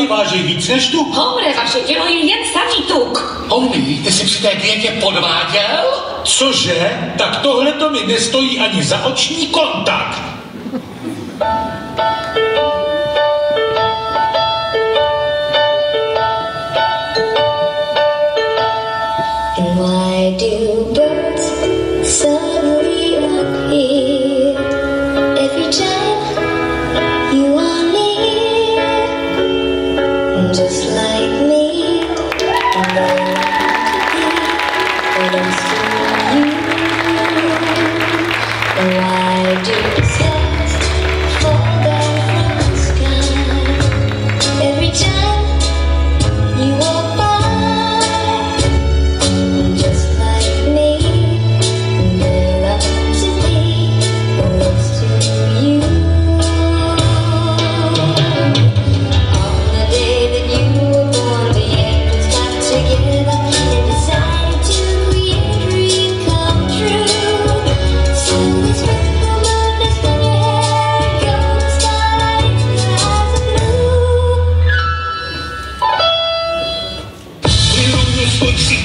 váží víc než tuk. Homre, vaše tělo je jen sadí tuk. Homie, ty jsi při té dietě podváděl? Cože? Tak tohle to mi nestojí ani za oční kontakt. Why do birds suddenly appear every time you are near? Just like me, they want to be close to you. Why do stars fall down from the sky every time you walk by? Svůj